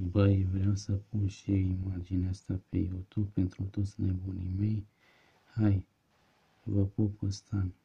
Băi, vreau să pun și imaginea asta pe YouTube pentru toți nebunii mei. Hai, vă pup, Stan!